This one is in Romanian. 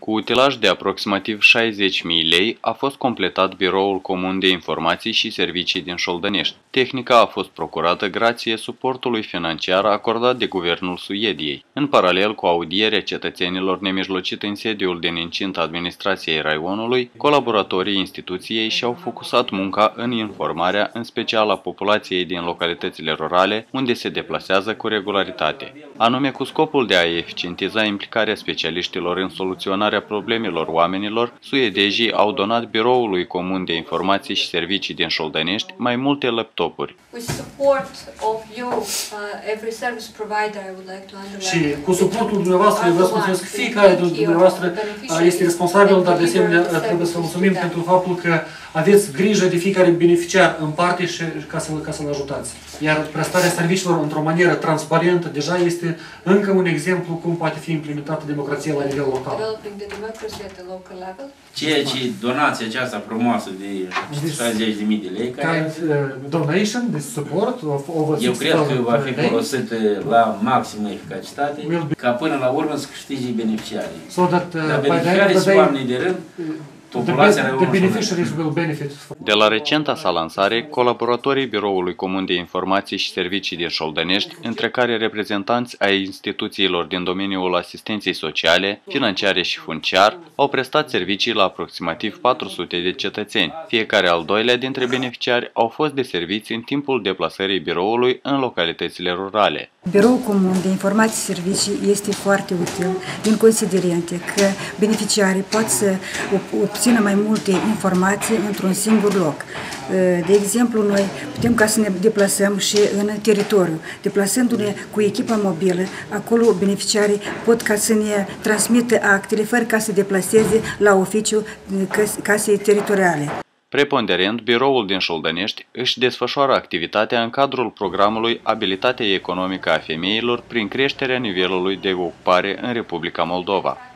Cu utilaj de aproximativ 60.000 lei a fost completat Biroul Comun de Informații și Servicii din Șoldănești. Tehnica a fost procurată grație suportului financiar acordat de Guvernul Suediei. În paralel cu audierea cetățenilor nemijlocit în sediul din incinta administrației raionului, colaboratorii instituției și-au focusat munca în informarea, în special a populației din localitățile rurale, unde se deplasează cu regularitate. Anume cu scopul de a eficientiza implicarea specialiștilor în soluționarea problemelor oamenilor, suedezii au donat Biroului Comun de Informații și Servicii din Șoldănești mai multe laptopuri. Și cu suportul dumneavoastră, eu vreau să mulțumesc fiecare dintre dumneavoastră este responsabil, dar de asemenea trebuie să mulțumim pentru faptul că aveți grijă de fiecare beneficiar în parte și ca să-l ajutați. Iar prestarea serviciilor într-o manieră transparentă deja este încă un exemplu cum poate fi implementată democrația la nivel local. Ceea ce donația aceasta frumoasă de 60.000 de lei, care donation, de suport of over eu cred că va fi folosită la maximă eficacitate, ca până la urmă să câștige beneficiarii. Dar beneficiarii sunt oamenii de rând, de la recenta sa lansare, colaboratorii Biroului Comun de Informații și Servicii din Șoldănești, între care reprezentanți ai instituțiilor din domeniul asistenței sociale, financiare și funciar, au prestat servicii la aproximativ 400 de cetățeni. Fiecare al doilea dintre beneficiari au fost deserviți în timpul deplasării biroului în localitățile rurale. Biroul Comun de Informații și Servicii este foarte util din considerente că beneficiarii pot să obțină mai multe informații într-un singur loc. De exemplu, noi putem ca să ne deplasăm și în teritoriu. Deplasându-ne cu echipa mobilă, acolo beneficiarii pot ca să ne transmită actele fără ca să deplaseze la oficiul casei teritoriale. Preponderent, biroul din Șoldănești își desfășoară activitatea în cadrul programului Abilitatea economică a femeilor prin creșterea nivelului de ocupare în Republica Moldova.